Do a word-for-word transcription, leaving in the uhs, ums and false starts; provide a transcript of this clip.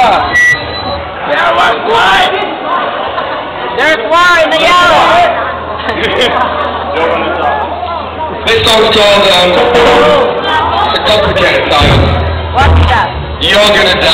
There was one! There's one in the yellow! This song's called, um, the complicated song. What's that? You're gonna